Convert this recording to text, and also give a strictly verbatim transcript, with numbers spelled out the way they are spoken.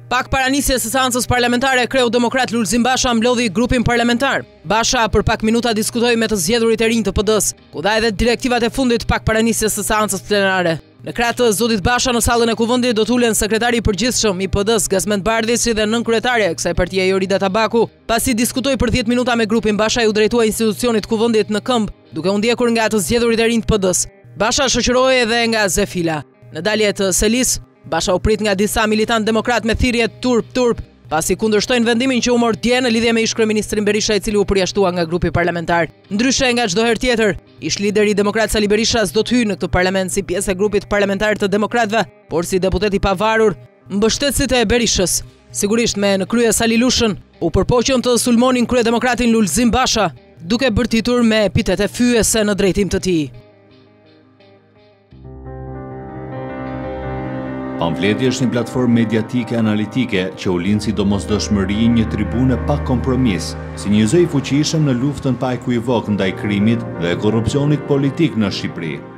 Pak para nisjes së seancës parlamentare, kreu demokrat Lulzim Basha mblodhi grupin parlamentar. Basha për pak minuta diskutoi me të zgjedhurit e rinj të P D-s, ku dha edhe direktivat e fundit pak para nisjes së seancës plenare. Në krah të zotit Basha në sallën e kuvendit do tulen sekretari i përgjithshëm i P D-s Gazmend Bardhi si dhe nënkryetare e kësaj partie Jorida Tabaku. Pasi diskutoi për dhjetë minuta me grupin, Basha u drejtua institucionit kuvendit në këmbë, duke u ndjekur nga të zgjedhurit e rinj të P D-s. Basha shoqëroi edhe nga Zefila. Në dalje të Selis, Basha u prit nga disa militant demokrat me thirrje turp-turp, pasi kundërshtojnë vendimin që u mor dje në lidhje me ish-kryeministrin Berisha, i cili u përjashtua nga grupi parlamentar. Ndryshe nga çdo herë tjetër, ish-lideri demokrat Sali Berisha s'do të hyjë në këtë parlament si pjesë e grupit parlamentar të demokratëve, por si deputet i pavarur, mbështetësit e Berishës. Sigurisht me në krye Sali Lushën, u përpoqën të sulmonin kryedemokratin Lulzim Basha, duke bërtitur me epitete fyese në drejtim të tij. Pamfleti është një platformë mediatike analitike që u lind si domosdoshmëri një tribune pa kompromis, si një zë i fuqishëm në luftën pa ekuivok ndaj krimit dhe korrupsionit politik në Shqipëri.